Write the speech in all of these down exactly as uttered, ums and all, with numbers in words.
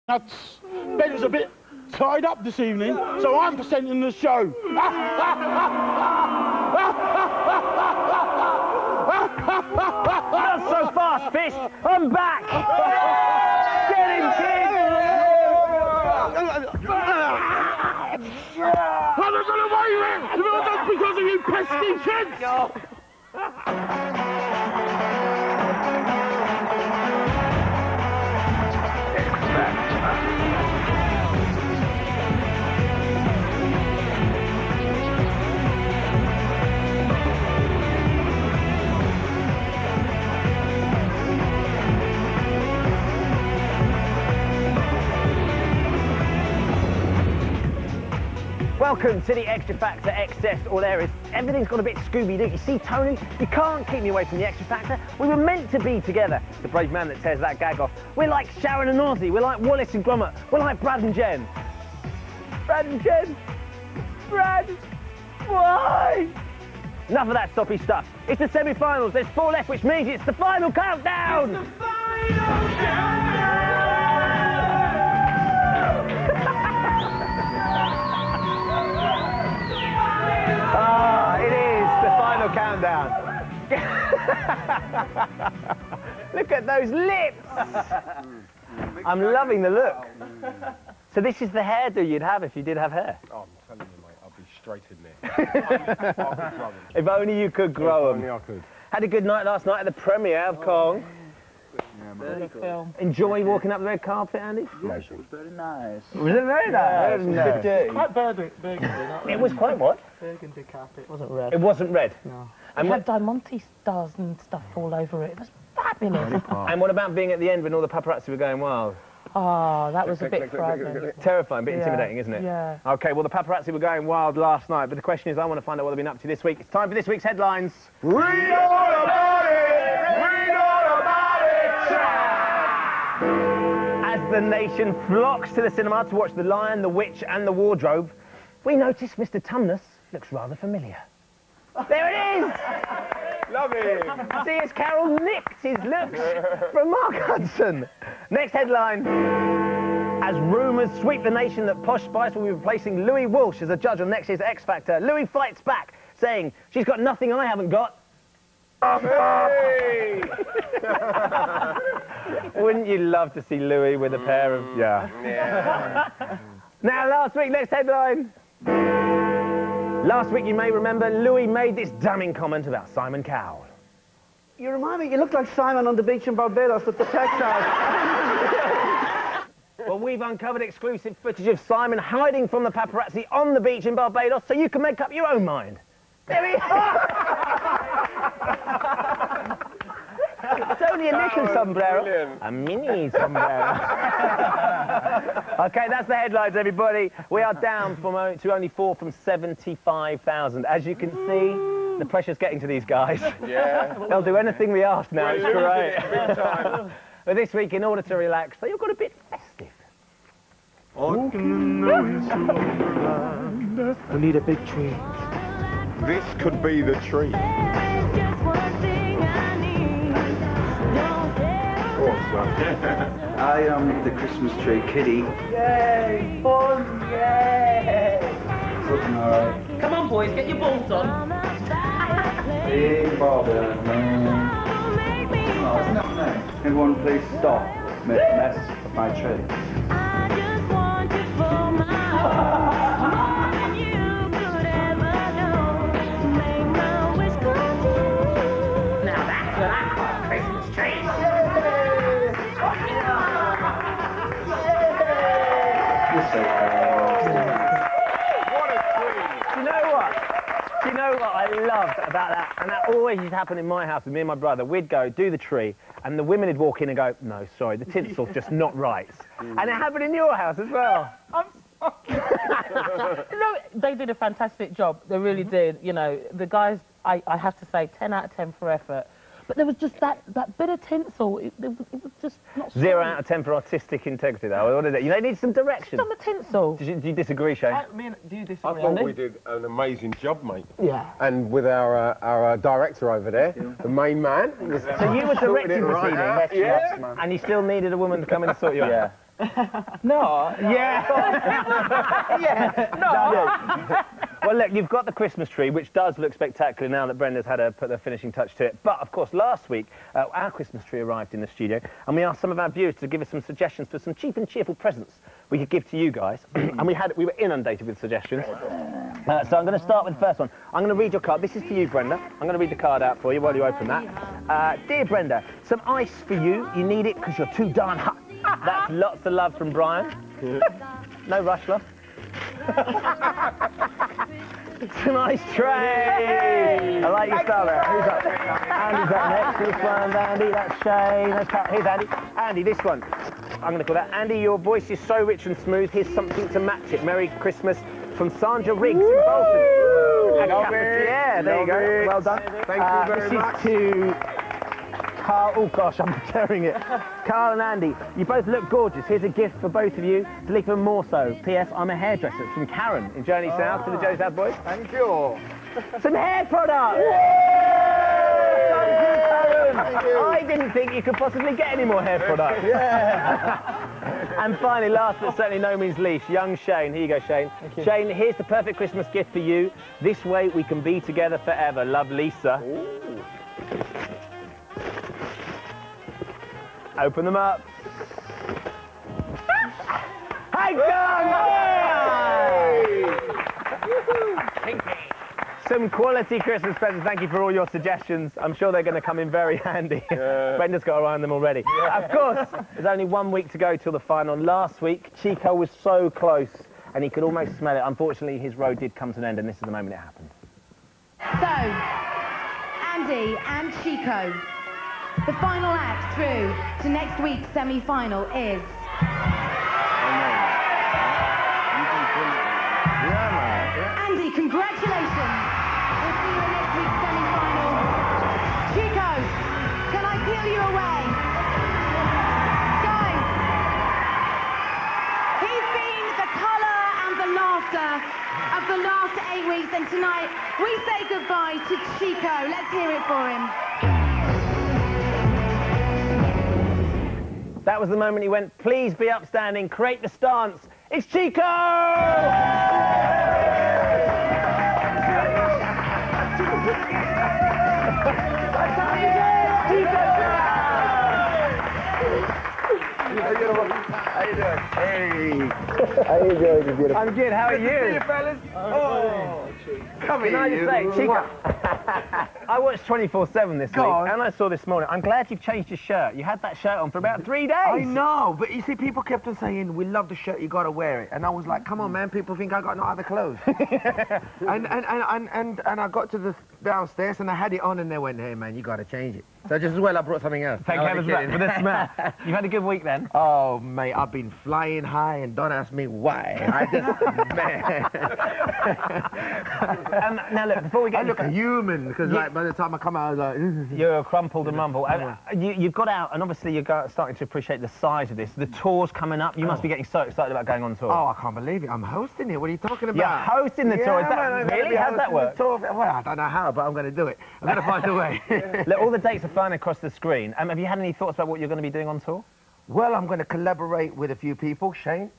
nuts. Ben's a bit tied up this evening, so I'm presenting the show. Not so fast, Fish. I'm back. Get him, kid. I'm not going away with it. That's because of you pesky kids. Welcome to the Extra Factor Excess All Areas. Everything's got a bit Scooby-Doo. You see, Tony, you can't keep me away from the Extra Factor. We were meant to be together. The brave man that tears that gag off. We're like Sharon and Ozzy. We're like Wallace and Gromit. We're like Brad and Jen. Brad and Jen. Brad. Why? Enough of that soppy stuff. It's the semi-finals. There's four left, which means it's the final countdown. It's the final countdown. Ah, it is the final countdown. Look at those lips. I'm loving the look. So this is the hairdo you'd have if you did have hair? Oh, I'm telling you, mate, I'll be straight in there. If only you could grow them. If only I could. Had a good night last night at the premiere of Kong. Yeah, man. Film. Enjoy walking up the red carpet, Andy? Yes, it was very nice. Was it very nice? Yeah, Good Quite burgundy, burgundy not It was quite what? burgundy carpet. It wasn't red. It wasn't red. No. And It what, had Diamante stars and stuff all over it. It was fabulous. and what about being at the end when all the paparazzi were going wild? Oh, that was a Click, bit click, click, click, frightening. click, Terrifying, a bit Yeah, intimidating, isn't it? yeah. OK, well, the paparazzi were going wild last night, but the question is, I want to find out what they've been up to this week. It's time for this week's headlines. Read all about it! Read all about it! As the nation flocks to the cinema to watch The Lion, the Witch and the Wardrobe, we notice Mister Tumnus looks rather familiar. There it is! Love it! See, as Carol nicked his looks from Mark Hudson. Next headline. As rumours sweep the nation that Posh Spice will be replacing Louis Walsh as a judge on next year's X Factor, Louis fights back, saying, she's got nothing I haven't got. Hey! Wouldn't you love to see Louis with a pair of... Yeah. Yeah. Now, last week, next headline. Last week, you may remember, Louis made this damning comment about Simon Cowell. You remind me, you look like Simon on the beach in Barbados at the Texas. Well, we've uncovered exclusive footage of Simon hiding from the paparazzi on the beach in Barbados so you can make up your own mind. There he is! It's only a little sombrero. Brilliant. A mini sombrero. OK, that's the headlines, everybody. We are down from o to only four from seventy-five thousand. As you can see, the pressure's getting to these guys. Yeah. They'll do anything we ask now. It's We're losing great. it big time. But this week, in order to relax, they all got a bit festive. We need a big tree. This could be the tree. I am the Christmas tree kitty. Yay! Fun! Yay! Looking alright. Come on, boys, get your balls on. Big ball there. Oh, isn't that nice? Everyone please stop. Make a mess of my tree. Now that's what I call a Christmas tree. You're so proud. What a tree! Do you know what? Do you know what I loved about that? And that always used to happen in my house with me and my brother. We'd go, do the tree, and the women would walk in and go, no, sorry, the tinsel's just not right. And it happened in your house as well. I'm sorry. You know, they did a fantastic job. They really did. You know, the guys, I, I have to say, ten out of ten for effort. But there was just that, that bit of tinsel. It, it, was, it was just not Zero strong. out of ten for artistic integrity, though. What is it? You know, need some direction. Some of tinsel. Do you, do you disagree, Shane? I mean, do you disagree? I thought Andy? we did an amazing job, mate. Yeah. And with our uh, our uh, director over there, the main man. So you were directing it right proceedings, out. Yeah. and you still needed a woman to come in and sort you out? Yeah. No. Yeah. yeah. No. Well, look, you've got the Christmas tree, which does look spectacular now that Brenda's had to put the finishing touch to it. But, of course, last week, uh, our Christmas tree arrived in the studio, and we asked some of our viewers to give us some suggestions for some cheap and cheerful presents we could give to you guys. And we had we were inundated with suggestions. Uh, so I'm going to start with the first one. I'm going to read your card. This is for you, Brenda. I'm going to read the card out for you while you open that. Uh, Dear Brenda, some ice for you. You need it because you're too darn hot. That's lots of love from Brian. No rush, love. It's a nice tray. I like your style there. Who's up? Andy's up next. This one, Andy. That's Shayne. That's Pat. Here's Andy. Andy, this one. I'm going to call that. Andy, your voice is so rich and smooth. Here's something to match it. Merry Christmas from Sandra Riggs in Bolton. Love it. Yeah, there Love you go. it. Well done. Thank uh, you very this much. Is to Carl. Oh gosh, I'm tearing it. Carl and Andy, you both look gorgeous. Here's a gift for both of you. To leave even more so. P S I'm a hairdresser. It's from Karen in Journey South to the Joe South boys. Thank you. Some hair products. Thank you. I didn't think you could possibly get any more hair products. Yeah. And finally, last but certainly no means least, young Shayne. Here you go, Shayne. You. Shayne, here's the perfect Christmas gift for you. This way we can be together forever. Love, Lisa. Ooh. Open them up. Hey, go! Some quality Christmas presents. Thank you for all your suggestions. I'm sure they're going to come in very handy. Yeah. Brenda's got her eye on them already. Yeah. Of course, there's only one week to go till the final. Last week, Chico was so close, and he could almost smell it. Unfortunately, his road did come to an end, and this is the moment it happened. So, Andy and Chico, the final act through to next week's semi-final is... Andy, congratulations. We'll see you in next week's semi-final. Chico, can I peel you away? Guys, he's been the colour and the laughter of the last eight weeks, and tonight we say goodbye to Chico. Let's hear it for him. That was the moment he went, please be upstanding, create the stance. It's Chico! How you doing? Hey. How you doing, you beautiful? I'm good, how are you? See you, fellas. Oh, come here, Can I just say, Chico, I watched twenty-four seven this Go week, on. and I saw this morning. I'm glad you've changed your shirt. You had that shirt on for about three days. I know, but you see, people kept on saying, we love the shirt, you gotta wear it. And I was like, come on, man, people think I got no other clothes. and, and, and, and, and, and I got to the downstairs and I had it on and they went, hey, man, you gotta change it. So just as well I brought something else. Thank heavens for the smell. You've had a good week then? Oh, mate, I've been flying high and don't ask me why. I just, man. um, now look, before we get I look into human, because like, by the time I come out, I was like... You're crumpled and mumbled. And, uh, you, you've got out, and obviously you're go starting to appreciate the size of this. The tour's coming up. You must Oh. be getting so excited about going on tour. Oh, I can't believe it. I'm hosting it. What are you talking about? You're hosting the yeah, tour. Is that man, I'm gonna really? be How's that hosting work? the tour. Well, I don't know how, but I'm going to do it. I'm going to find a way. Look, all the dates are flying across the screen. Um, have you had any thoughts about what you're going to be doing on tour? Well, I'm going to collaborate with a few people. Shayne.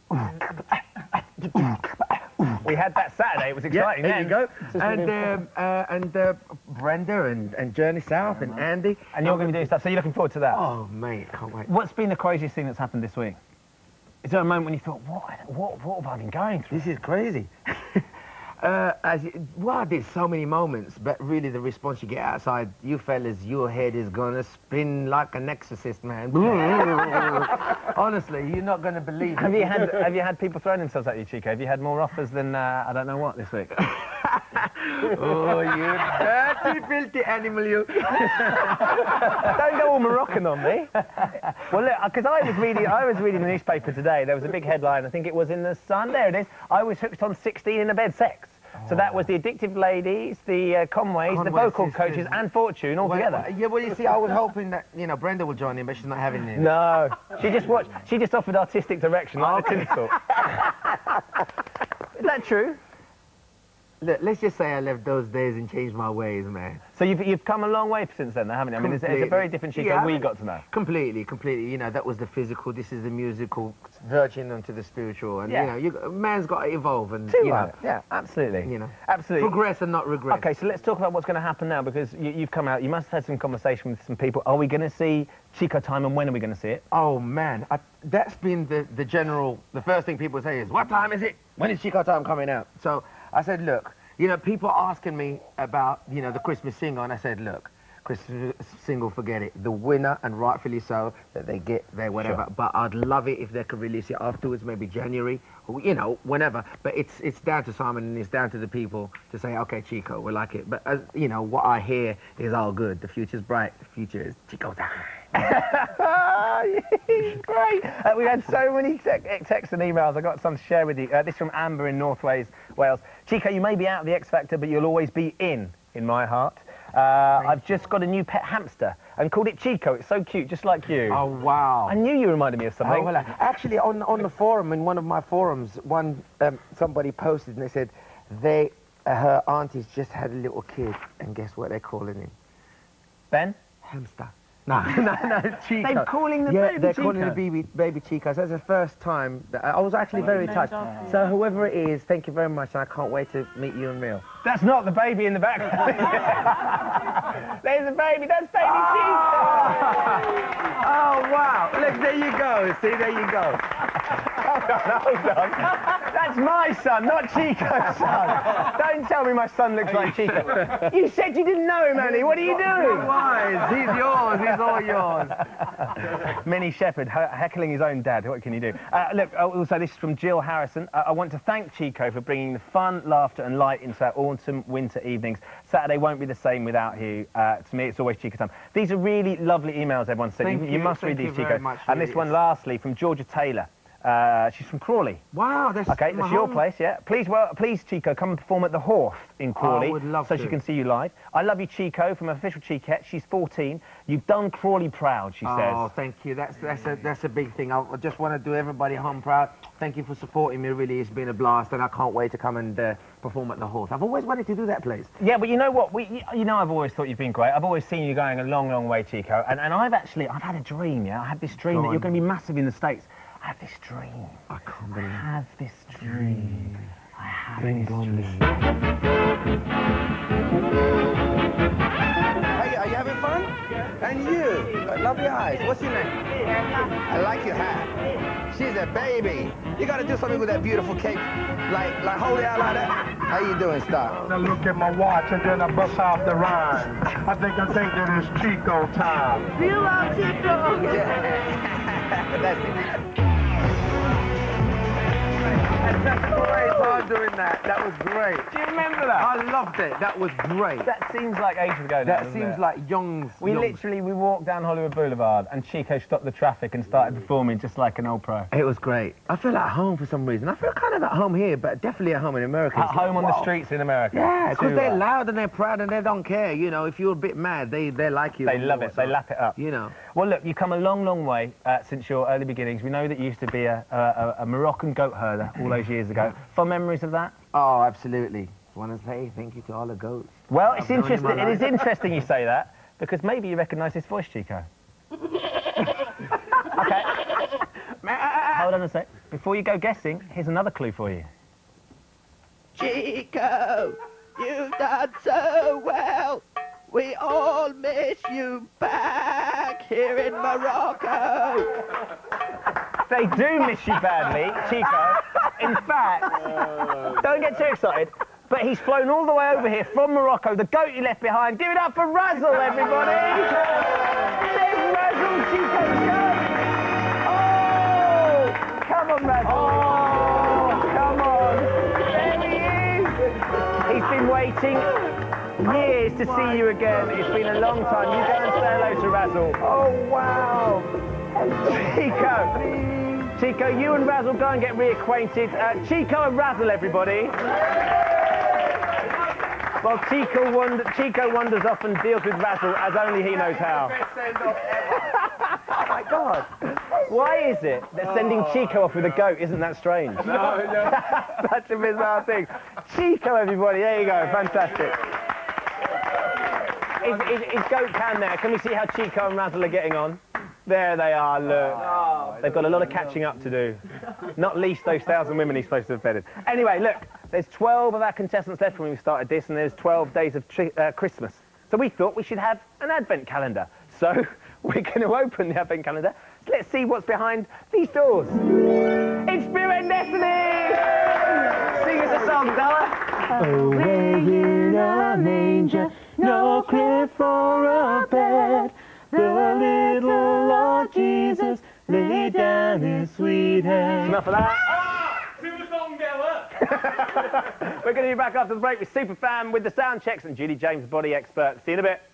We had that Saturday. It was exciting. Yeah, there then. you go. And um, uh, and uh, Brenda and, and Journey South and Andy. And you're going to be doing stuff. So you're looking forward to that? Oh, mate, can't wait. What's been the craziest thing that's happened this week? Is there a moment when you thought, what, what, what have I been going through? This is crazy. Uh, as you, wow, there's so many moments, but really the response you get outside, you fellas, your head is gonna spin like an exorcist, man. Honestly, you're not gonna believe it. Have you had Have you had people throwing themselves at you, Chico? Have you had more offers than uh, I don't know what this week? Oh, you dirty, filthy animal, you. Don't go all Moroccan on me. Well, look, because I was reading, I was reading the newspaper today. There was a big headline. I think it was in the Sun. There it is. I was hooked on sixteen in a bed sex. So that was the Addictive Ladies, the uh, Conways, Conway the vocal sisters. coaches, and Fortune all Well, together. yeah, well, you see, I was hoping that, you know, Brenda would join in, but she's not having it. No, she just watched. She just offered artistic direction, like the tinsel. Is that true? Look, let's just say I left those days and changed my ways, man. So you've, you've come a long way since then, haven't you? I mean, it's, it's a very different Chico yeah, we got to know. Completely, completely. You know, that was the physical, this is the musical, verging onto the spiritual. And, Yeah. you know, you, man's got to evolve and, Too you right. know, Yeah, absolutely. you know, Absolutely. progress and not regress. Okay, so let's talk about what's going to happen now, because you, you've come out, you must have had some conversation with some people. Are we going to see Chico Time, and when are we going to see it? Oh, man. I, that's been the, the general, the first thing people say is, what time is it? When is Chico Time coming out? So I said, look, you know, people are asking me about, you know, the Christmas single, and I said, look, Christmas single, forget it. The winner, and rightfully so, that they get there, whatever. Sure. But I'd love it if they could release it afterwards, maybe January, or, you know, whenever. But it's it's down to Simon and it's down to the people to say, okay, Chico, we like it. But, as, you know, what I hear is all good. The future's bright. The future is Chico Time. Great. Uh, we've had so many te texts and emails. I've got some to share with you. Uh, this from Amber in North Wales, Wales. Chico, you may be out of the X Factor, but you'll always be in, in my heart. Uh, I've just got a new pet hamster and called it Chico. It's so cute, just like you. Oh, wow. I knew you reminded me of something. Oh, well, uh, actually, on, on the forum, in one of my forums, one um, somebody posted and they said they, uh, her auntie's just had a little kid, and guess what they're calling him? Ben? Hamster. No, no, no, Chico. They're calling the yeah, baby they're Chico. calling the baby, baby Chico. So that's the first time that I, I was actually very touched. So whoever it is, thank you very much, and I can't wait to meet you in real. That's not the baby in the background. There's a baby. That's baby Oh! Chico. Oh, wow. Look, there you go. See, there you go. Hold on, hold on. That's my son, not Chico's son. Don't tell me my son looks like Chico. You said you didn't know him, Annie. What are you doing? Wise. He's yours. He's all yours. Mini Shepherd he heckling his own dad. What can you do? Uh, look, also this is from Jill Harrison. Uh, I want to thank Chico for bringing the fun, laughter and light into our autumn, winter evenings. Saturday won't be the same without you. Uh, to me, it's always Chico time. These are really lovely emails everyone sent. Thank You, you. you must Thank read you these, very Chico. much, And this really one, is. lastly, from Georgia Taylor. Uh, she's from Crawley. Wow, that's Okay, my that's your home. place, yeah. Please, well, please, Chico, come and perform at the Horse in Crawley, I would love so to. she can see you live. I love you, Chico, from official Chiquette. She's fourteen. You've done Crawley proud, she Oh, says. thank you. That's that's a that's a big thing. I just want to do everybody home proud. Thank you for supporting me. Really, it's been a blast, and I can't wait to come and uh, perform at the Horse. I've always wanted to do that place. Yeah, but you know what? We, you know, I've always thought you've been great. I've always seen you going a long, long way, Chico. And, and I've actually, I've had a dream, yeah. I had this dream Go that on. you're going to be massive in the States. I have this dream. I can't I believe it. have this dream. I have Bring this on dream. this. Hey, are you having fun? And you? Got lovely eyes. What's your name? I like your hat. She's a baby. You gotta do something with that beautiful cape. Like, like hold it out like that. How you doing, Star? I look at my watch and then I bust out the rhyme. I think I think that it's Chico time. You love Chico. Yeah. That's it. That's great. I'm doing that. That was great. Do you remember that? I loved it. That was great. That seems like ages ago now, That doesn't seems it? like Young's. We Young's. literally, we walked down Hollywood Boulevard and Chico stopped the traffic and started performing just like an old pro. It was great. I feel at home for some reason. I feel kind of at home here, but definitely at home in America. At It's like, home on the wow. streets in America. Yeah, because Too they're right. loud and they're proud and they don't care. You know, if you're a bit mad, they, they like you. They love it. They lap it up. You know. Well, look, you've come a long, long way uh, since your early beginnings. We know that you used to be a, a, a Moroccan goat herder all those years ago. Fond memories of that? Oh, absolutely. Want to say thank you to all the goats. Well, I've it's known you interesting. my It is life. interesting you say that because maybe you recognise this voice, Chico. Okay. Hold on a sec. Before you go guessing, here's another clue for you. Chico, you've done so well. We all miss you back here in Morocco. They do miss you badly, Chico. In fact, don't get too excited, but he's flown all the way over here from Morocco, the goat you left behind. Give it up for Razzle, everybody! There's Razzle, Chico's goat! Oh! Come on, Razzle! Oh! Come on! There he is! He's been waiting years to see you again. It's been a long time. You go and say hello to Razzle. Oh, wow! Chico! Chico, you and Razzle go and get reacquainted. Uh, Chico and Razzle, everybody. Well, Chico, wand Chico wanders off and deals with Razzle as only he knows how. Oh my God. Why is it that sending Chico off with a goat isn't that strange? No, no. Such a bizarre thing. Chico, everybody, there you go, fantastic. Is, is, is goat Cam there? Can we see how Chico and Razzle are getting on? There they are, look. Oh, they've got a lot of catching up to do. Not least those thousand women he's supposed to have bedded. Anyway, look, there's twelve of our contestants left when we started this, and there's twelve days of uh, Christmas. So we thought we should have an advent calendar. So we're going to open the advent calendar. So let's see what's behind these doors. It's Spirit and Destiny! Sing us a song, Della. Away in a manger, no crib for a bed, the little Lord Jesus laid down his sweet head. Enough of that. Ah! Sing the song, Della. We're going to be back after the break with Superfan with the sound checks and Judy James, body expert. See you in a bit.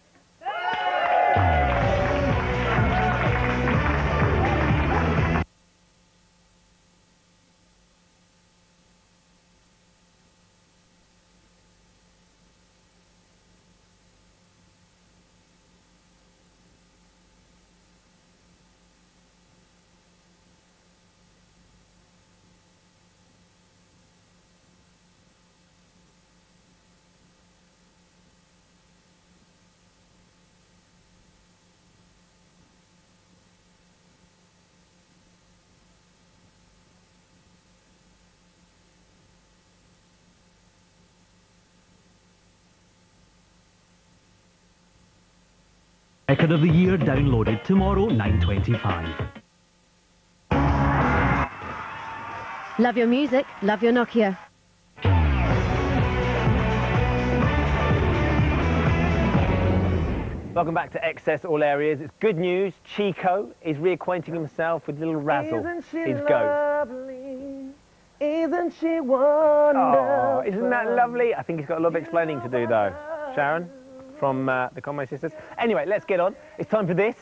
Record of the Year downloaded tomorrow, nine twenty-five. Love your music, love your Nokia. Welcome back to Excess All Areas. It's good news. Chico is reacquainting himself with little Razzle, his goat. Lovely? Isn't she wonderful? Oh, isn't that lovely? I think he's got a lot of explaining to do, though. Sharon, from uh, the Conway Sisters. Anyway, let's get on. It's time for this.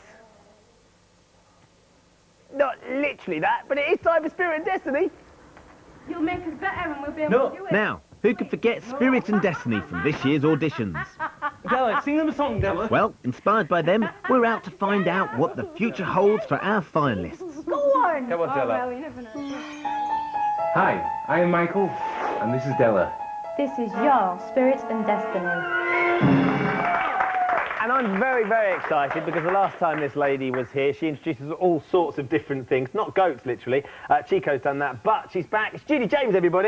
Not literally that, but it is time for Spirit and Destiny. You'll make us better and we'll be able No. to do it. Now, who could forget Spirit and Destiny from this year's auditions? Della, sing them a song, Della. Well, inspired by them, we're out to find out what the future holds for our finalists. Go on! Come on, Oh, Della. well, you never know. Hi, I am Michael, and this is Della. This is your Spirit and Destiny. And I'm very, very excited because the last time this lady was here, she introduces all sorts of different things. Not goats, literally. Uh, Chico's done that, but she's back. It's Judy James, everybody.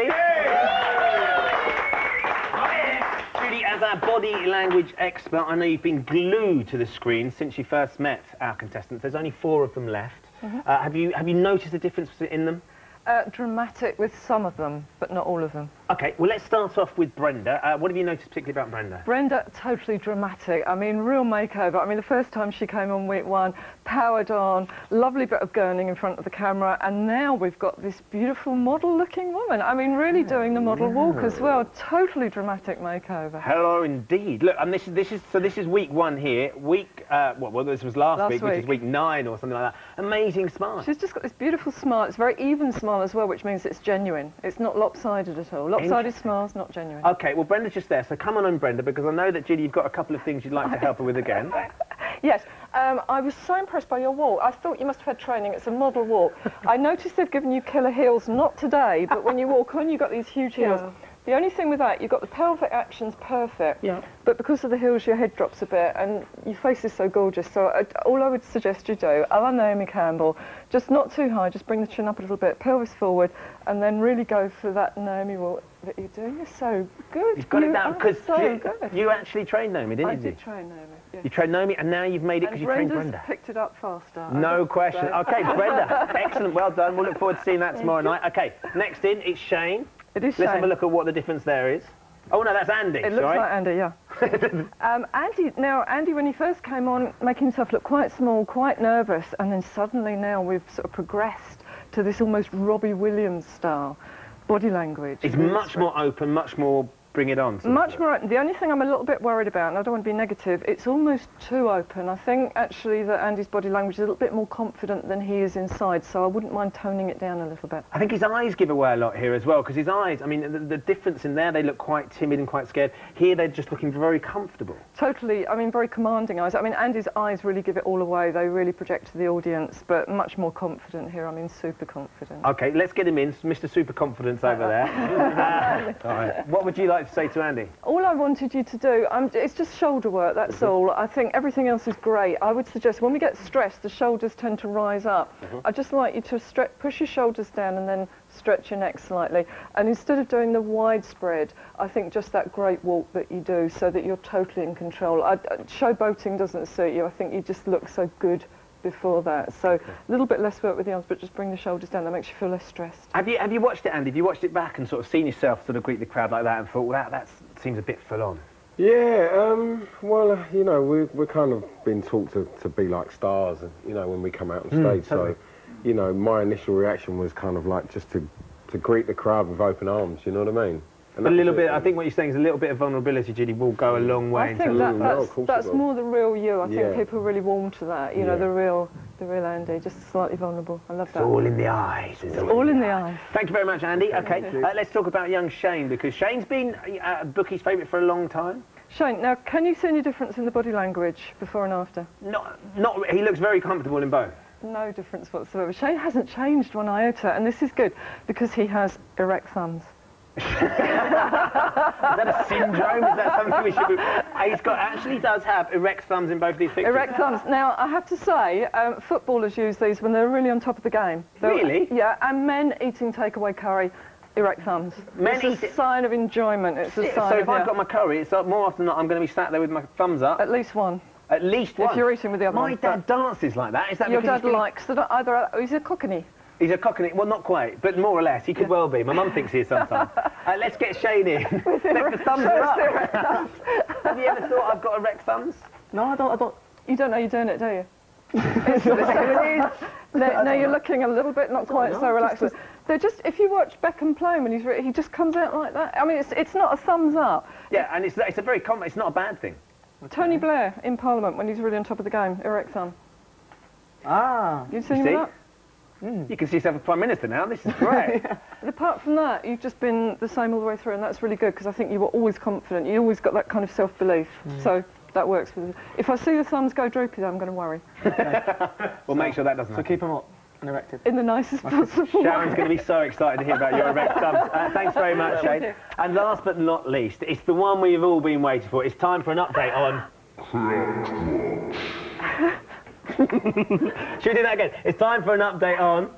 Judy, as our body language expert, I know you've been glued to the screen since you first met our contestants. There's only four of them left. Mm-hmm. uh, have you have you noticed a difference in them? Uh, dramatic with some of them, but not all of them. OK, well, let's start off with Brenda. Uh, what have you noticed particularly about Brenda? Brenda, totally dramatic. I mean, real makeover. I mean, the first time she came on week one, powered on, lovely bit of gurning in front of the camera, and now we've got this beautiful model-looking woman. I mean, really doing the model walk as well. Totally dramatic makeover. Hello, indeed. Look, and this is this is so this is week one here. Week, uh, what? Well, this was last, Last week, which week. is week nine or something like that. Amazing smile. She's just got this beautiful smile. It's a very even smile as well, which means it's genuine. It's not lopsided at all. Lopsided smile's not genuine. OK, well, Brenda's just there, so come on in, Brenda, because I know that, Judy, you've got a couple of things you'd like to help her with again. Yes, um, I was so impressed by your walk. I thought you must have had training. It's a model walk. I noticed they've given you killer heels, not today, but when you walk on, you've got these huge heels. Yeah. The only thing with that, you've got the pelvic actions perfect, Yeah. but because of the heels, your head drops a bit, and your face is so gorgeous. So I, all I would suggest you do, a la Naomi Campbell, just not too high, just bring the chin up a little bit, pelvis forward, and then really go for that Naomi walk that you're doing. You're so good. You've got you it down, are because so you, good. you actually trained Naomi, didn't I you? did train Naomi, yes. You trained Naomi, and now you've made it because And you trained Brenda's Brenda. picked it up faster. No question. OK, Brenda. Brenda, excellent, well done. We'll look forward to seeing that Thank tomorrow you. night. OK, next in, it's Shayne. It is Let's have a Shayne. look at what the difference there is. Oh, no, that's Andy, It looks sorry. like Andy, yeah. um, Andy, now, Andy, when he first came on, making himself look quite small, quite nervous, and then suddenly now we've sort of progressed to this almost Robbie Williams style body language. It's Really much sweet. more open, much more bring it on. Much more open. The only thing I'm a little bit worried about, and I don't want to be negative, it's almost too open. I think actually that Andy's body language is a little bit more confident than he is inside, so I wouldn't mind toning it down a little bit. I think his eyes give away a lot here as well, because his eyes, I mean, the, the difference in there, they look quite timid and quite scared. Here, they're just looking very comfortable. Totally, I mean, very commanding eyes. I mean, Andy's eyes really give it all away. They really project to the audience, but much more confident here. I mean, super confident. OK, let's get him in. Mister Super Confidence over there. uh, all right. What would you like to say to Andy? All I wanted you to do, um, it's just shoulder work, that's mm-hmm. all. I think everything else is great. I would suggest when we get stressed, the shoulders tend to rise up. Mm-hmm. I'd just like you to stretch, push your shoulders down and then stretch your neck slightly. And instead of doing the wide spread, I think just that great walk that you do so that you're totally in control. I, I, showboating doesn't suit you. I think you just look so good before that. So okay. a little bit less work with the arms, but just bring the shoulders down. That makes you feel less stressed. Have you have you watched it, Andy? Have you watched it back and sort of seen yourself sort of greet the crowd like that and thought, well, that that seems a bit full on? Yeah. Um, well, uh, you know, we we're kind of been taught to to be like stars, you know, when we come out on stage. Mm, totally. So, you know, my initial reaction was kind of like just to to greet the crowd with open arms. You know what I mean? And a little bit, I think what you're saying is a little bit of vulnerability, Judy, will go a long way. I think that, that's, that's more the real you. I think yeah. people are really warm to that. You yeah. know, the real, the real Andy, just slightly vulnerable. I love that. It's all in the eyes. It's all, all in the eyes. Thank you very much, Andy. OK, uh, let's talk about young Shayne, because Shayne's been uh, Bookie's favourite for a long time. Shayne, now, can you see any difference in the body language before and after? Not, not. He looks very comfortable in both. No difference whatsoever. Shayne hasn't changed one iota, and this is good, because he has erect thumbs. Is that a syndrome? Is that something we should be... He's got, actually does have erect thumbs in both of these pictures. Erect thumbs. Now, I have to say, um, footballers use these when they're really on top of the game. They're, really? Yeah, and men eating takeaway curry, erect thumbs. Men it's a sign of enjoyment. It's a sign so of... So if I've got my curry, it's like more often than not I'm going to be sat there with my thumbs up. At least one. At least one? If you're eating with the other my one. My dad dances like that. Is that your because dad likes that either... He's a cockney. He's a cockney, well, not quite, but more or less. He could yeah. well be. My mum thinks he is sometimes. uh, let's get Shayne in. the thumbs are up. Have you ever thought I've got erect thumbs? No, I don't. I don't. You don't know you're doing it, do you? it's, it's, no, no you're looking a little bit not quite so relaxed. Just, They're just. If you watch Beckham play when he's re he just comes out like that. I mean, it's it's not a thumbs up. Yeah, and it's it's a very common. It's not a bad thing. Okay. Tony Blair in Parliament when he's really on top of the game, erect thumb. Ah, you've seen you him see? that? Mm. You can see yourself as Prime Minister now, this is great. But apart from that, you've just been the same all the way through, and that's really good, because I think you were always confident. You always got that kind of self-belief. Mm. So that works with it. If I see the thumbs go droopy, though, I'm going to worry. Okay. We'll so, make sure that doesn't So happen. keep them up and erected. In the nicest possible Sharon's way. going to be so excited to hear about your erect thumbs. Uh, thanks very much, Shayne. And last but not least, it's the one we've all been waiting for. It's time for an update on... Should we do that again? It's time for an update on...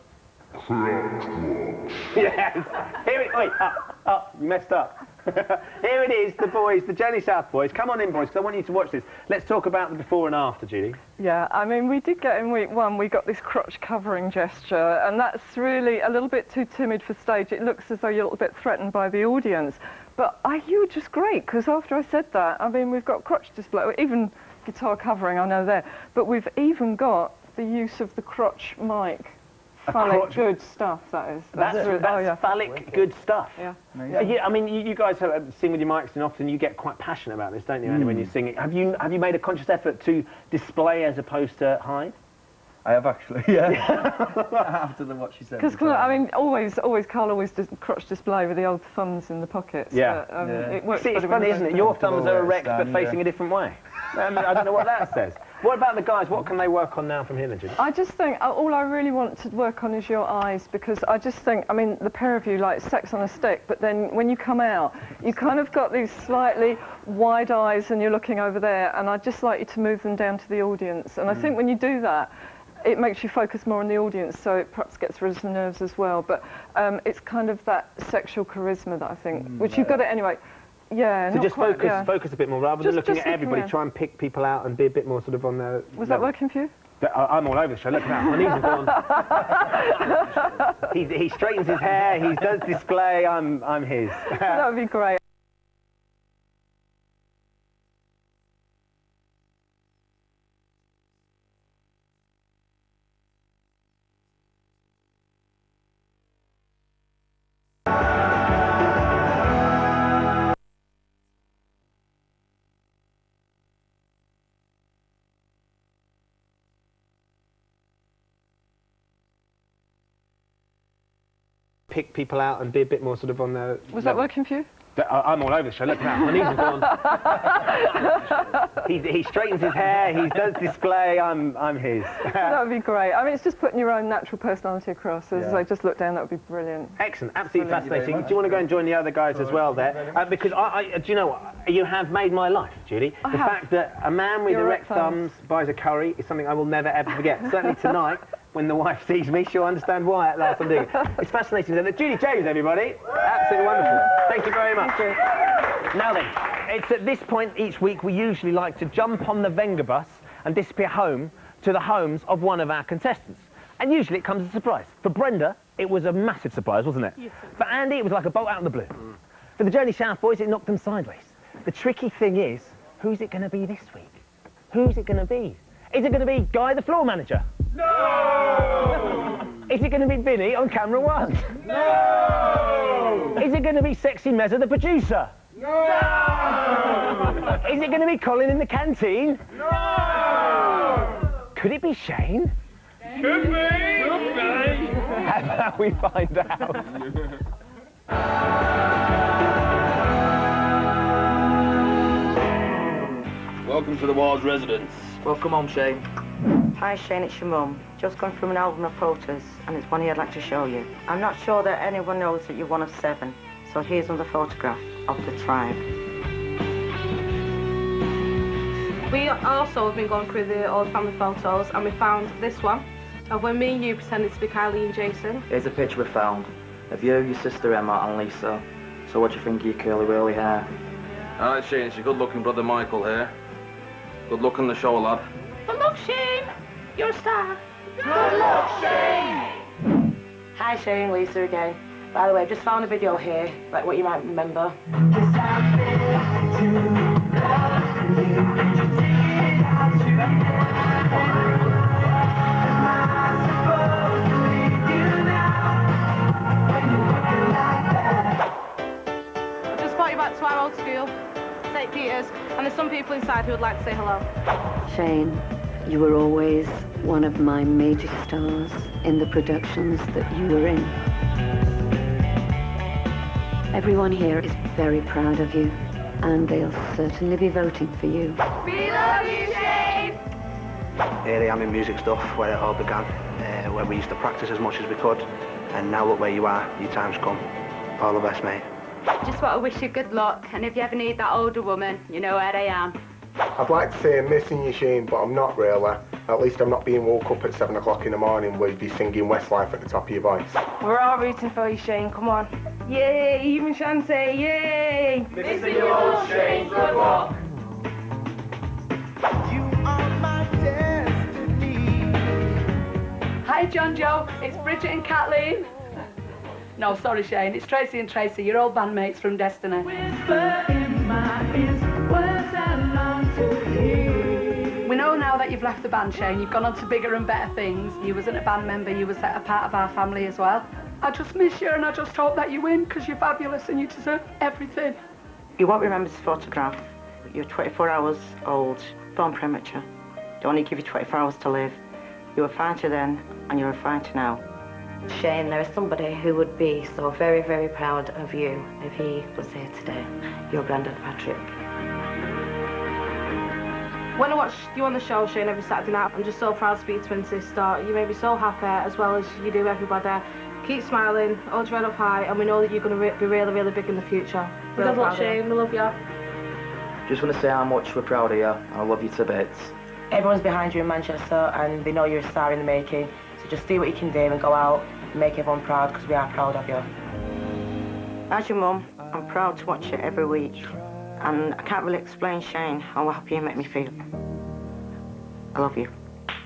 Yes. Here it... Wait, up, up. You messed up. Here it is, the boys, the Jenny South boys. Come on in, boys, because I want you to watch this. Let's talk about the before and after, Judy. Yeah, I mean, we did get in week one, we got this crotch covering gesture, and that's really a little bit too timid for stage. It looks as though you're a little bit threatened by the audience. But I, you were just great, because after I said that, I mean, we've got crotch display, even guitar covering, I know there, but we've even got the use of the crotch mic. Phallic good stuff, that is. That's, that's, really, that's oh, yeah. phallic good stuff. Yeah. yeah. yeah I mean, you, you guys have sing with your mics, and often you get quite passionate about this, don't you, Andy, mm. when you're singing? Have you have you made a conscious effort to display as opposed to hide? I have actually, yeah. After the what she said. Because I mean, always, always, Carl always does crotch display with the old thumbs in the pockets. Yeah. But, um, yeah. It works. See, it's funny, isn't it? Your thumbs are erect but facing yeah. a different way. I, mean, I don't know what that says. What about the guys? What can they work on now from here, then, Judy? I just think uh, all I really want to work on is your eyes, because I just think, I mean, the pair of you like sex on a stick, but then when you come out, you kind of got these slightly wide eyes and you're looking over there, and I'd just like you to move them down to the audience. And mm. I think when you do that, it makes you focus more on the audience, so it perhaps gets rid of some nerves as well. But um, it's kind of that sexual charisma that I think, mm, which yeah. you've got it anyway. Yeah, so not just quite, focus, yeah. focus a bit more rather just, than looking just at everybody. around. Try and pick people out and be a bit more sort of on their. Was level. that working for you? But, uh, I'm all over the show. Look at that. My knees are gone. he, he straightens his hair. He does display. I'm I'm his. That would be great. pick people out and be a bit more sort of on the... Was that working for you? I, I'm all over the show, look at that, my knees are gone. he, he straightens his hair, he does display, I'm, I'm his. That would be great. I mean, it's just putting your own natural personality across. As Yeah. I just look down, that would be brilliant. Excellent, absolutely Brilliant. fascinating. Do you want to go and join the other guys as well there? Uh, because, I, I, do you know what, you have made my life, Judy. I the have. fact that a man with You're erect right, thumbs buys a curry is something I will never ever forget. Certainly tonight, when the wife sees me, she'll understand why at last I'm doing it. It's fascinating. Judy James, everybody. Absolutely wonderful. Thank you very much. Thank you. Now then, it's at this point each week we usually like to jump on the Wenger bus and disappear home to the homes of one of our contestants. And usually it comes as a surprise. For Brenda, it was a massive surprise, wasn't it? Yes. For Andy, it was like a bolt out of the blue. Mm. For the Journey South boys, it knocked them sideways. The tricky thing is, who's it going to be this week? Who's it going to be? Is it going to be Guy, the floor manager? No! Is it going to be Vinny on camera one? No! Is it going to be Sexy Mezza, the producer? No! Is it going to be Colin in the canteen? No! Could it be Shayne? Could be! Could be! How about we find out? Welcome to the Ward's residence. Welcome home, Shayne. Hi Shayne, it's your mum. Just gone through an album of photos and it's one here I'd like to show you. I'm not sure that anyone knows that you're one of seven, so here's another photograph of the tribe. We also have been going through the old family photos and we found this one of when me and you pretended to be Kylie and Jason. Here's a picture we found of you, your sister Emma and Lisa. So what do you think of your curly whirly hair? Alright Shayne, it's your good looking brother Michael here. Good luck on the show, lad. Good luck, Shayne. You're a star. Good luck, Shayne. Hi Shayne, Lisa again. By the way, I've just found a video here, like what you might remember. I've just brought you back to our old school, Saint Peter's, and there's some people inside who would like to say hello. Shayne, you were always one of my major stars in the productions that you were in. Everyone here is very proud of you, and they'll certainly be voting for you. We love you, Shayne! Here I am in music stuff, where it all began, uh, where we used to practice as much as we could, and now look where you are, your time's come. All the best, mate. Just want to wish you good luck, and if you ever need that older woman, you know where I am. I'd like to say I'm missing you, Shayne, but I'm not really. At least I'm not being woke up at seven o'clock in the morning with you singing Westlife at the top of your voice. We're all rooting for you, Shayne, come on. Yay, even Shanty, yay! Missing you all, Shayne, good luck. Hi, John Joe. It's Bridget and Kathleen. No, sorry, Shayne. It's Tracy and Tracy, your old bandmates from Destiny. We know now that you've left the band, Shayne. You've gone on to bigger and better things. You wasn't a band member, you was a part of our family as well. I just miss you and I just hope that you win, because you're fabulous and you deserve everything. You won't remember this photograph. You're twenty-four hours old, born premature. They only give you twenty-four hours to live. You were a fighter then, and you're a fighter now. Shayne, there is somebody who would be so very, very proud of you if he was here today. Your granddad, Patrick. When I watch you on the show, Shayne, every Saturday night, I'm just so proud to be your twin sister. You make me so happy, as well as you do everybody. Keep smiling, hold your head up high, and we know that you're going to re be really, really big in the future. Good luck, Shayne. We love you. Just want to say how much we're proud of you, and I love you to bits. Everyone's behind you in Manchester, and they know you're a star in the making. So just do what you can do and go out and make everyone proud, because we are proud of you. As your mum, I'm proud to watch you every week. And I can't really explain, Shayne, how happy you make me feel. I love you.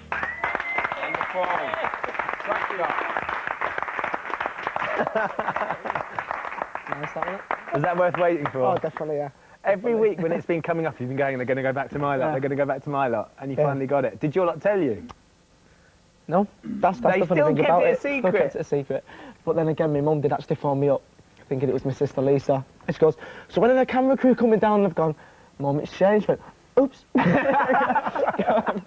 Was that worth waiting for? Oh, definitely, yeah. Every Definitely. week when it's been coming up, you've been going, they're going to go back to my lot, Yeah. they're going to go back to my lot, and you Yeah. finally got it. Did your lot tell you? No, that's, that's They the funny still thing kept about it a it. Still secret. kept it a secret. But then again, my mum did actually phone me up, thinking it was my sister Lisa. And she goes, so when are the camera crew coming down? And I've gone, Mum, it's Shayne. She went, oops.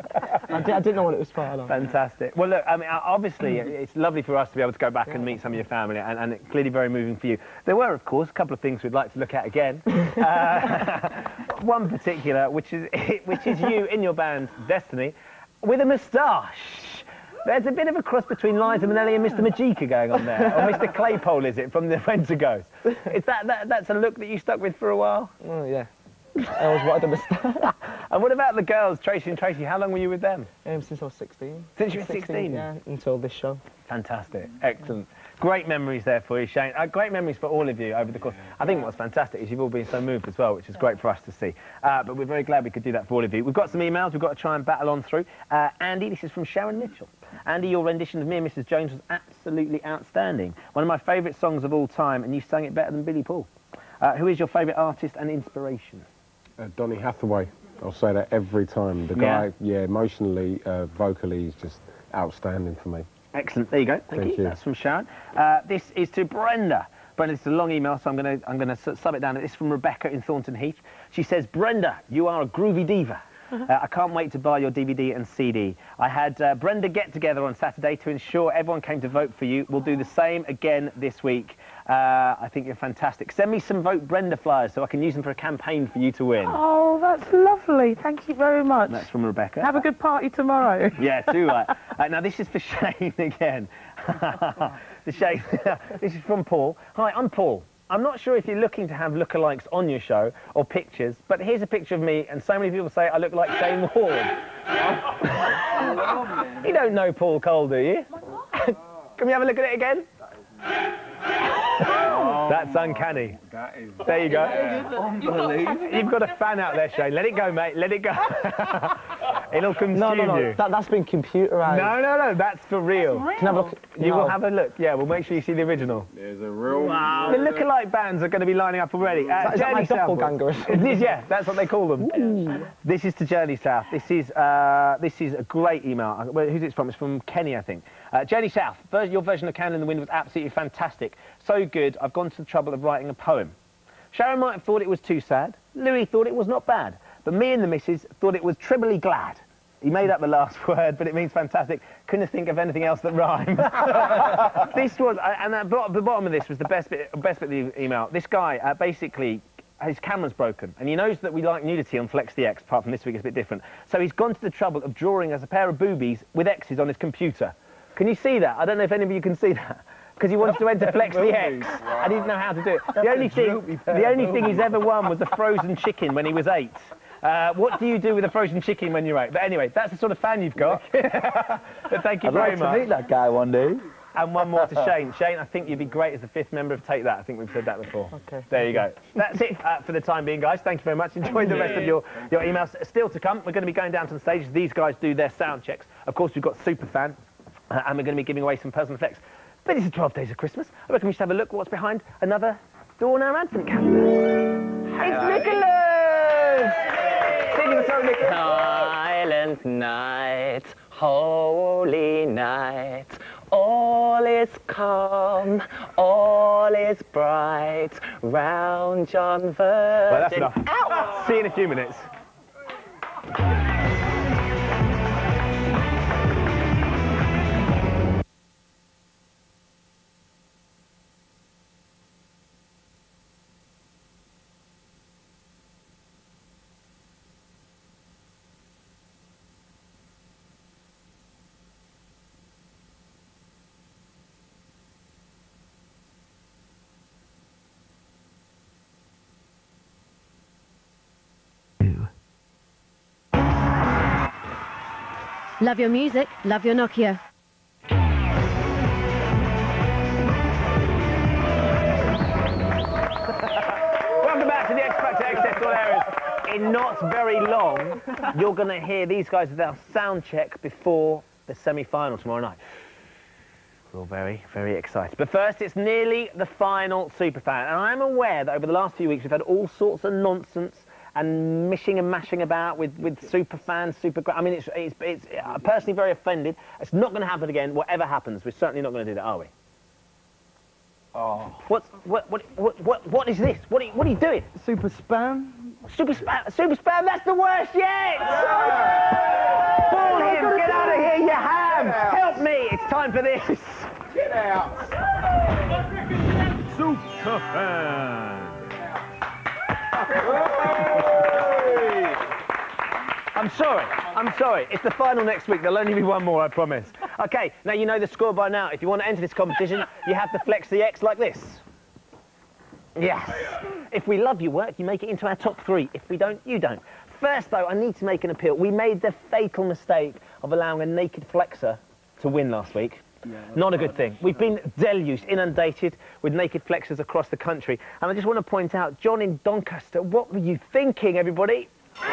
I, did, I didn't know what it was for. No. Fantastic. Well, look, I mean, obviously, it's lovely for us to be able to go back yeah. and meet some of your family, and, and it's clearly very moving for you. There were, of course, a couple of things we'd like to look at again. uh, one particular, which is which is you in your band Destiny, with a moustache. There's a bit of a cross between Liza Minnelli and Mister Majika going on there, or Mister Claypole, is it, from the Winter Ghost? Is that, that that's a look that you stuck with for a while? Oh yeah. I was wanted a moustache. And what about the girls, Tracy and Tracy? How long were you with them? Um, since I was sixteen. Since you were sixteen? Yeah, until this show. Fantastic, excellent. Great memories there for you, Shayne. Uh, great memories for all of you over the course. I think what's fantastic is you've all been so moved as well, which is great for us to see. Uh, but we're very glad we could do that for all of you. We've got some emails we've got to try and battle on through. Uh, Andy, this is from Sharon Mitchell. Andy, your rendition of Me and Missus Jones was absolutely outstanding. One of my favourite songs of all time, and you sang it better than Billy Paul. Uh, who is your favourite artist and inspiration? Uh, Donny Hathaway. I'll say that every time. The guy, yeah, yeah emotionally, uh, vocally, is just outstanding for me. Excellent. There you go. Thank, Thank you. you. That's from Sharon. Uh, this is to Brenda. Brenda, this is a long email, so I'm going to I'm going to sub it down. This is from Rebecca in Thornton Heath. She says, Brenda, you are a groovy diva. Uh, I can't wait to buy your D V D and C D. I had uh, Brenda get together on Saturday to ensure everyone came to vote for you. We'll do the same again this week. Uh, I think you're fantastic. Send me some Vote Brenda flyers so I can use them for a campaign for you to win. Oh, that's lovely. Thank you very much. That's from Rebecca. Have a good party tomorrow. Yeah, too right. Uh, now, this is for Shayne again. the Shayne, this is from Paul. Hi, I'm Paul. I'm not sure if you're looking to have lookalikes on your show or pictures, but here's a picture of me, and so many people say I look like Shayne Ward. You don't know Paul Cole, do you? Can we have a look at it again? Oh, that's uncanny. That is. There you go. Unbelievable. You've got a fan out there, Shayne. Let it go, mate. Let it go. It'll consume no, no, no. you. That, that's been computerised. No, no, no. That's for real. That's real. Can I have a look? You no. will have a look. Yeah, we'll make sure you see the original. There's a real. Wow. The lookalike bands are going to be lining up already. Uh, is that, is that my doppelganger? Yeah, that's what they call them. Ooh. This is to Journey South. This is uh, this is a great email. Well, who's it from? It's from Kenny, I think. Uh, Journey South. Your version of Candle in the Wind was absolutely fantastic. So good. I've gone to the trouble of writing a poem. Sharon might have thought it was too sad. Louis thought it was not bad. But me and the missus thought it was trebly glad. He made up the last word, but it means fantastic. Couldn't think of anything else that rhymed. This was, and at the bottom of this was the best bit, best bit of the email. This guy, uh, basically, his camera's broken, and he knows that we like nudity on Flex D X, apart from this week it's a bit different. So he's gone to the trouble of drawing us a pair of boobies with X's on his computer. Can you see that? I don't know if any of you can see that. Because he wanted to enter Flex D X. Wow. I didn't know how to do it. The only thing, the only thing he's ever won was a frozen chicken when he was eight. Uh, what do you do with a frozen chicken when you're eight? But anyway, that's the sort of fan you've got. But thank you I'd very like much. to meet that guy one day. And one more to Shayne. Shayne, I think you'd be great as the fifth member of Take That. I think we've said that before. Okay. There you go. That's it uh, for the time being, guys. Thank you very much. Enjoy the rest of your, your emails. Still to come, we're going to be going down to the stage. These guys do their sound checks. Of course, we've got Superfan, uh, and we're going to be giving away some personal effects. But it's twelve days of Christmas. I reckon we should have a look at what's behind another door in our advent calendar. It's Nicholas! Sing the song, Nicholas. Silent night, holy night, all is calm, all is bright, round John Virgin. Well, that's enough. Ow! See you in a few minutes. Love your music, love your Nokia. Welcome back to the X Factor Access All Areas. In not very long, you're going to hear these guys with our sound check before the semi-final tomorrow night. We're all very, very excited. But first, it's nearly the final Superfan. And I'm aware that over the last few weeks, we've had all sorts of nonsense and mishing and mashing about with, with Superfan, Super... I mean, it's, it's, it's I'm personally very offended. It's not going to happen again, whatever happens. We're certainly not going to do that, are we? Oh. What's, what, what, what, what, what is this? What are you, what are you doing? Super spam? Super spam, super spam, that's the worst yet! Yeah. Ball him! Andy, you have! Help me! It's time for this! Get out! Superfan! I'm sorry, I'm sorry. It's the final next week. There'll only be one more, I promise. Okay, now you know the score by now. If you want to enter this competition, you have to flex the X like this. Yes. If we love your work, you make it into our top three. If we don't, you don't. First, though, I need to make an appeal. We made the fatal mistake of allowing a naked flexer to win last week. Yeah, Not a good thing. We've been deluged, inundated with naked flexers across the country. And I just want to point out, John in Doncaster, what were you thinking, everybody?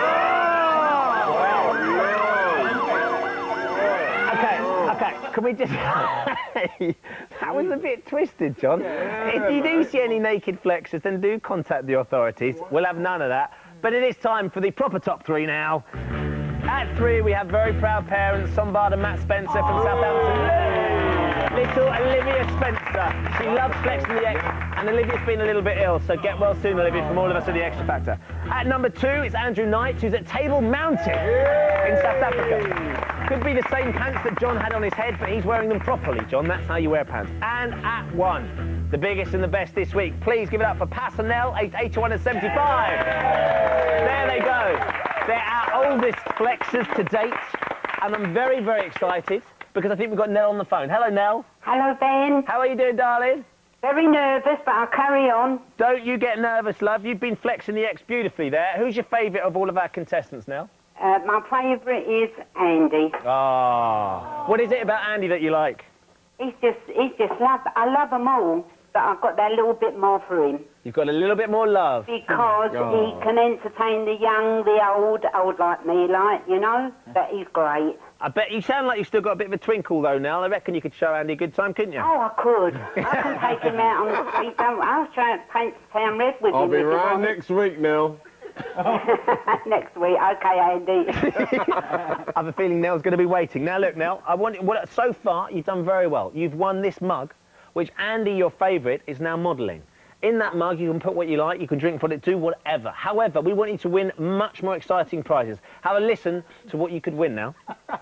Okay, okay, can we just... That was a bit twisted, John. If you do see any naked flexers, then do contact the authorities. We'll have none of that. But it is time for the proper top three now. At three, we have very proud parents, Sombard and Matt Spencer from Southampton. Little Olivia Spencer. She loves flexing the X, and Olivia's been a little bit ill, so get well soon, Olivia, from all of us at the Xtra Factor. At number two, it's Andrew Knight, who's at Table Mountain in South Africa. Could be the same pants that John had on his head, but he's wearing them properly, John. That's how you wear pants. And at one, the biggest and the best this week. Please give it up for Passanel, aged eighty-one and seventy-five. There they go. They're our oldest flexers to date, and I'm very, very excited because I think we've got Nell on the phone. Hello, Nell. Hello, Ben. How are you doing, darling? Very nervous, but I'll carry on. Don't you get nervous, love. You've been flexing the X beautifully there. Who's your favourite of all of our contestants, Nell? Uh, my favourite is Andy. Ah. What is it about Andy that you like? He's just, he's just love. I love them all, but I've got that little bit more for him. You've got a little bit more love. Because oh. he can entertain the young, the old, old like me, like, you know? But he's great. I bet you sound like you've still got a bit of a twinkle, though, Nell. I reckon you could show Andy a good time, couldn't you? Oh, I could. I can take him out on the street. I'll try to paint the town red with I'll him. I'll be right next week, Nell. Next week, okay, Andy. I have a feeling Nell's going to be waiting. Now, look, Nell, I want well, so far you've done very well. You've won this mug, which Andy, your favourite, is now modelling. In that mug, you can put what you like, you can drink from it, do whatever. However, we want you to win much more exciting prizes. Have a listen to what you could win now.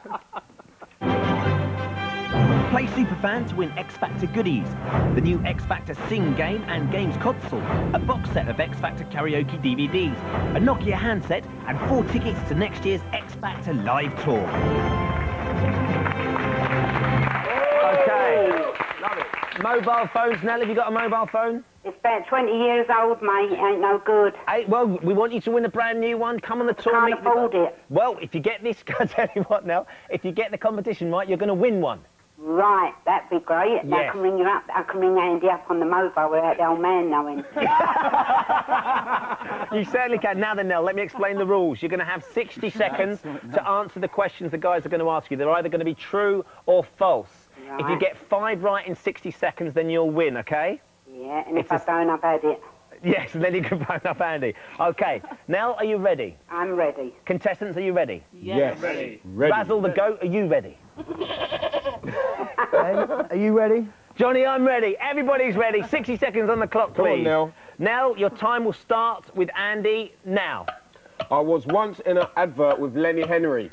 Play Superfan to win X Factor goodies, the new X Factor Sing game and games console, a box set of X Factor karaoke D V Ds, a Nokia handset, and four tickets to next year's X Factor live tour. Okay. Love it. Mobile phones, Nell, have you got a mobile phone? It's about twenty years old, mate. It ain't no good. Hey, well, we want you to win a brand new one. Come on the tour. I can't afford it. Well, if you get this, I tell you what, Nell, if you get the competition right, you're going to win one. Right, that'd be great. Yes. I can ring you up. I can ring Andy up on the mobile without the old man knowing. You certainly can. Now then, Nell, let me explain the rules. You're going to have sixty seconds to answer the questions the guys are going to ask you. They're either going to be true or false. Right. If you get five right in sixty seconds, then you'll win, OK? Yeah, and if it's I don't, I've had it. Yes, and then you can phone up Andy. OK, Nell, are you ready? I'm ready. Contestants, are you ready? Yes. Yes. Ready. Ready. Basil the goat, are you ready? Hey, are you ready? Johnny, I'm ready. Everybody's ready. sixty seconds on the clock, please. Come on, Nell. Nell, your time will start with Andy now. I was once in an advert with Lenny Henry.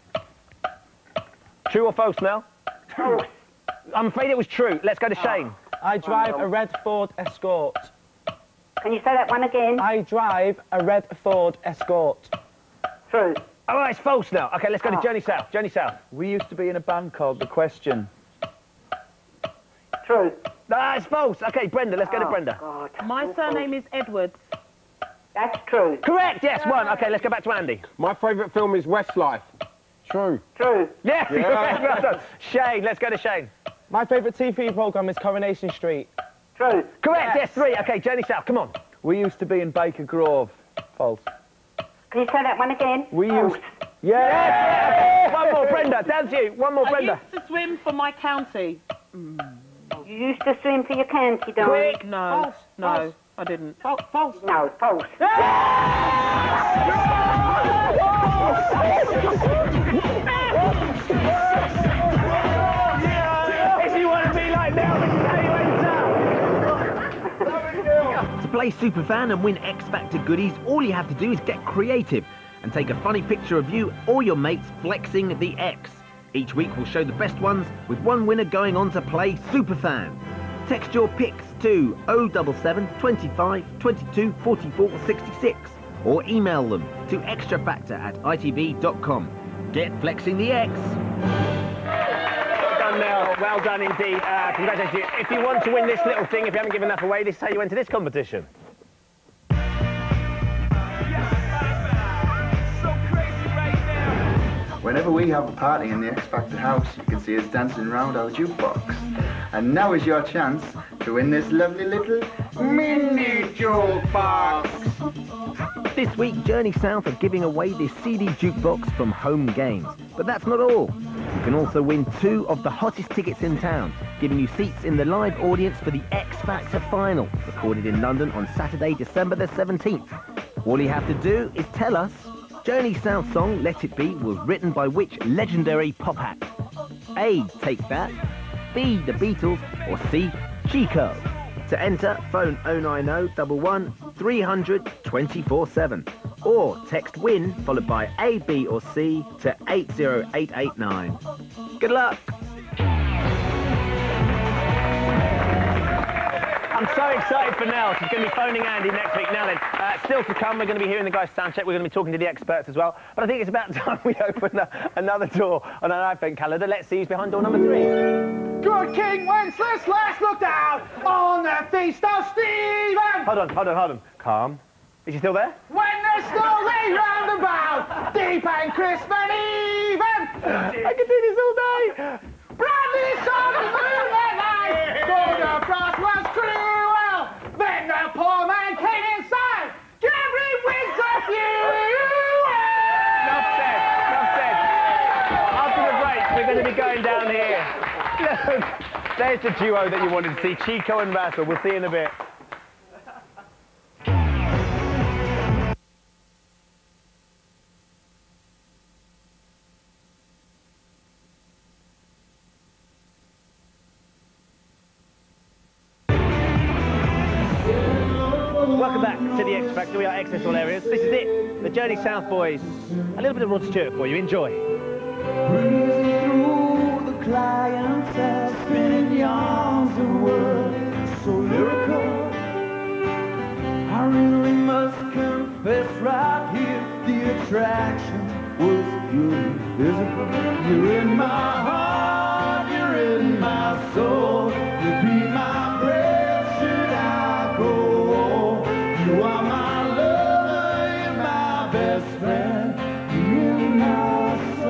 True or false, Nell? True. I'm afraid it was true. Let's go to Shayne. I drive a red Ford Escort. Can you say that one again? I drive a red Ford Escort. True. Oh, it's false now. OK, let's go to Journey South. Journey South. We used to be in a band called The Question. True. Ah, it's false. OK, Brenda, let's go to Oh, Brenda. God. My surname is Edwards. That's true. Correct, yes, one. OK, let's go back to Andy. My favourite film is Westlife. True. True. Yeah, Yeah. well done. Shayne, let's go to Shayne. My favourite T V programme is Coronation Street. True. Correct, yes, three. OK, Journey South, come on. We used to be in Baker Grove. False. Can you say that one again? We False. used... Yeah! Okay. One more, Brenda, down to you. One more, I Brenda. used to swim for my county. You used to swim for your county, darling? Quick. No, False. no, False. I didn't. False. False. No, false. If you want to be like Nell, this is how you enter. To play Superfan and win X Factor goodies, all you have to do is get creative and take a funny picture of you or your mates flexing the X. Each week we'll show the best ones, with one winner going on to play Superfan. Text your picks to oh seven seven, twenty-five, twenty-two, forty-four, sixty-six or email them to extrafactor at I T V dot com. Get flexing the X. Well done, Mel. Well done indeed. Uh, congratulations. If you want to win this little thing, if you haven't given enough away, this is how you enter this competition. Whenever we have a party in the X Factor house, you can see us dancing around our jukebox. And now is your chance to win this lovely little mini jukebox. This week, Journey South are giving away this C D jukebox from Home Games. But that's not all. You can also win two of the hottest tickets in town, giving you seats in the live audience for the X Factor final, recorded in London on Saturday, December the seventeenth. All you have to do is tell us Journey South's song, Let It Be, was written by which legendary pop act? A, Take That, B, The Beatles, or C, Chico? To enter, phone oh nine oh, one one, three hundred, twenty-four seven. Or text WIN, followed by A, B or C, to eight oh eight eight nine. Good luck! I'm so excited for Nell. She's going to be phoning Andy next week. Now then, uh, still to come, we're going to be hearing the guys sound check. We're going to be talking to the experts as well. But I think it's about time we open a, another door on our iPhone calendar. Let's see who's behind door number three. Good King Wenceslas last looked out on the feast of Stephen. Hold on, hold on, hold on. Calm. Is she still there? When they're slowly round about, deep and crisp and even. I could do this all day. Bradley saw the moonlit night, though the frost was cruel. Then the poor man came inside, Gary wins a few. Enough said, enough said. After the break, we're going to be going down here. Look, there's the duo that you wanted to see, Chico and Russell. We'll see you in a bit. Welcome back to the X Factor. We are Access All Areas. This is it, the Journey South boys. A little bit of Rod Stewart for you. Enjoy. Breezing through the clientele, spinning yarns of words so lyrical. I really must confess right here, the attraction was purely physical. You're in my heart, you're in my soul. You be my breath, should I go? You are my lover, you're my best friend, you're in my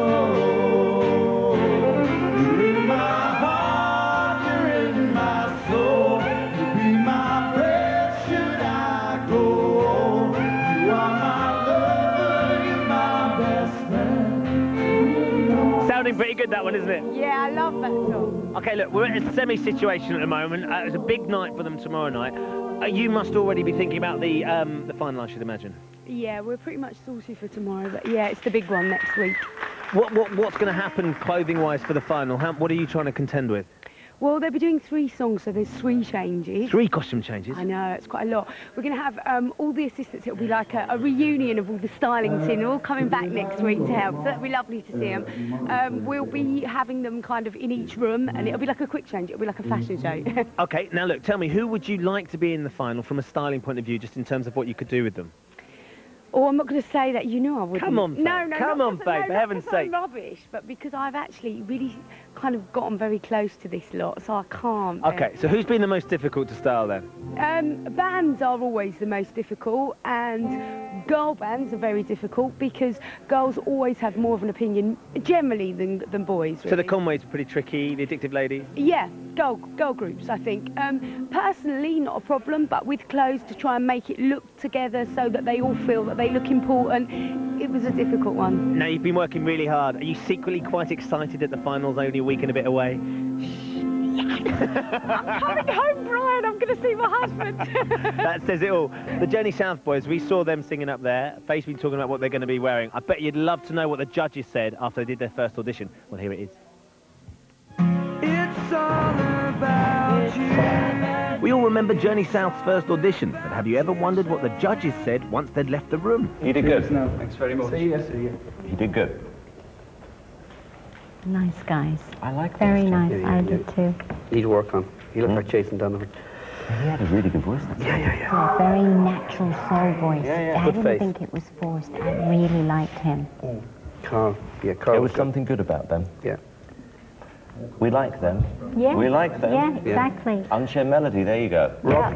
soul. You're in my heart, you're in my soul. You be my breath, should I go? You are my lover, you're my best friend. Sounding pretty good, that one, isn't it? Yeah, I love that song. Okay, look, we're in a semi-situation at the moment. Uh, it's a big night for them tomorrow night. Uh, you must already be thinking about the um, the final, I should imagine. Yeah, we're pretty much sorted for tomorrow, but yeah, it's the big one next week. What, what What's going to happen clothing-wise for the final? How, what are you trying to contend with? Well, they'll be doing three songs, so there's three changes. Three costume changes? I know, it's quite a lot. We're going to have um, all the assistants. It'll be like a, a reunion of all the styling team. They're all coming back next week to help, so that'll be lovely to see them. Um, we'll be having them kind of in each room, and it'll be like a quick change. It'll be like a fashion show. Okay, now look, tell me, who would you like to be in the final from a styling point of view, just in terms of what you could do with them? Oh, I'm not going to say that. You know I wouldn't. Come on, babe. No, no, Come not on, because- babe, no, for not heaven's because I'm sake. rubbish, but because I've actually really kind of gotten very close to this lot, so I can't. Okay, so who's been the most difficult to style then? Um, bands are always the most difficult, and girl bands are very difficult because girls always have more of an opinion, generally, than than boys. So the really. Conways are pretty tricky, the Addictive Ladies? Yeah, girl girl groups, I think. Um, personally, not a problem, but with clothes to try and make it look together so that they all feel that they look important, it was a difficult one. Now, you've been working really hard. Are you secretly quite excited that the final's only a week and a bit away? I'm coming home, Brian. I'm going to see my husband. That says it all. The Journey South boys, we saw them singing up there. Faye's been talking about what they're going to be wearing. I bet you'd love to know what the judges said after they did their first audition. Well, here it is. It's all about you. We all remember Journey South's first audition, but have you ever wondered what the judges said once they'd left the room? You did good. No, thanks very much. See you. See you. You did good. Nice guys. I like Very those two. nice. Yeah, yeah, I yeah. did too. He's worked on. He looked like Jason Donovan. He had a really good voice. Yeah, yeah, yeah. Yeah, very natural soul voice. Yeah, yeah. I Good didn't face. think it was forced. I really liked him. Carl. Yeah, Carl. There was something good about them. Yeah. We like them. Yeah. We like them. Yeah, exactly. Unchained Melody, there you go. Rob.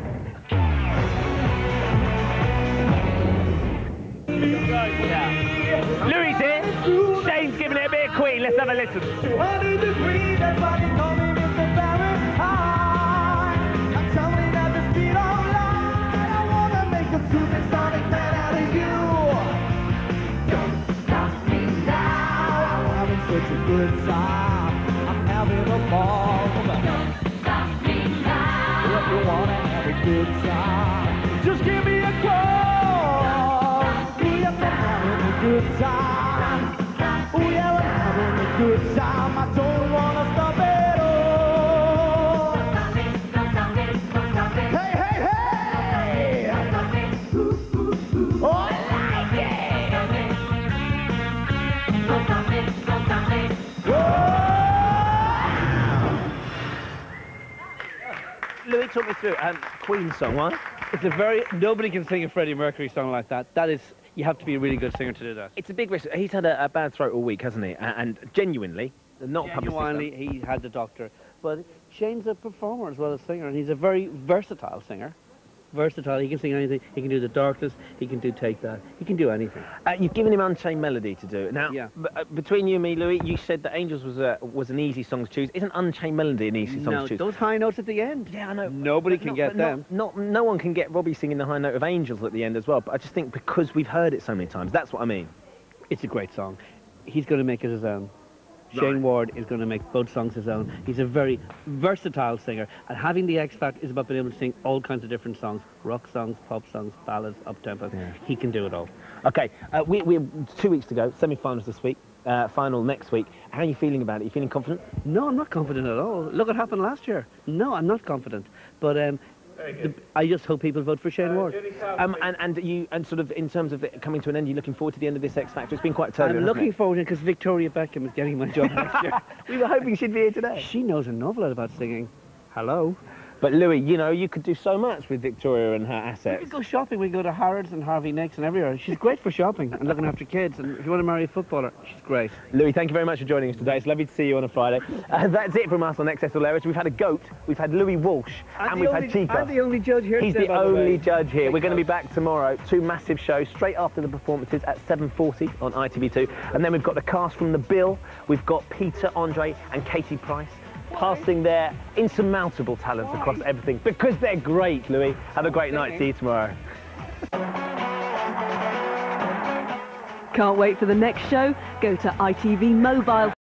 Louis here. Shayne's giving it a bit of Queen. Let's have a listen. twenty degrees, everybody call me Mister Fahrenheit. I'm tumbling at the speed of light. I wanna make a supersonic man out of you. Don't stop me now. I'm having such a good time. I'm having a ball. Don't stop me now. If you wanna have a good time, just give me a call. Ooh, yes, I'm having a good time. Ooh, yeah, I'm having a good time. I don't wanna stop at all. Hey, hey, hey! Oh, I like it! Louis, talk me through um, Queen song, what? It's a very, nobody can sing a Freddie Mercury song like that. That is, you have to be a really good singer to do that. It's a big risk. He's had a, a bad throat all week, hasn't he? And, and genuinely, not Genuinely, he had the doctor. But Shayne's a performer as well as singer, and he's a very versatile singer. Versatile, he can sing anything. He can do the darkness, he can do Take That, he can do anything. Uh, you've given him Unchained Melody to do. Now, Yeah. b uh, between you and me, Louis, you said that Angels was a, was an easy song to choose. Isn't Unchained Melody an easy song No, to choose? those high notes at the end. Yeah, I know. Nobody But can not- get but them. Not, not, no one can get Robbie singing the high note of Angels at the end as well. But I just think because we've heard it so many times, that's what I mean. It's a great song. He's going to make it his own. Shayne Ward is going to make both songs his own. He's a very versatile singer, and having the X Factor is about being able to sing all kinds of different songs: rock songs, pop songs, ballads, up-tempo. Yeah. He can do it all. Okay, uh, we, we're two weeks to go. Semi-finals this week, uh, final next week. How are you feeling about it? You feeling confident? No, I'm not confident at all. Look what happened last year. No, I'm not confident. But um, the, I just hope people vote for Shayne Ward. Um, and, and you and sort of in terms of it coming to an end, you're looking forward to the end of this X Factor. It's been quite turbulent. I'm hasn't looking it? forward to it because Victoria Beckham is getting my job next year. We were hoping she'd be here today. She knows an awful lot about singing. Hello. But Louis, you know, you could do so much with Victoria and her We assets. could go shopping. We go to Harrods and Harvey Nicks and everywhere. She's great for shopping and looking after kids. And if you want to marry a footballer, she's great. Louis, thank you very much for joining us today. It's lovely to see you on a Friday. Uh, that's it from us on X S L Airways. We've had a goat, we've had Louis Walsh, I'm and the we've only- had Chico. I'm the only judge here He's today, the by the only way. judge here. We're going to be back tomorrow. Two massive shows straight after the performances at seven forty on I T V two. And then we've got the cast from The Bill. We've got Peter, Andre, and Katie Price, passing their insurmountable talents across everything because they're great, Louis. Have a great night. See you tomorrow. Can't wait for the next show? Go to I T V Mobile